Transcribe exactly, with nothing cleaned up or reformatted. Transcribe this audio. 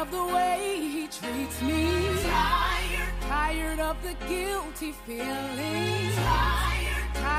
of the way he treats me. Tired, tired of the guilty feeling. Tired,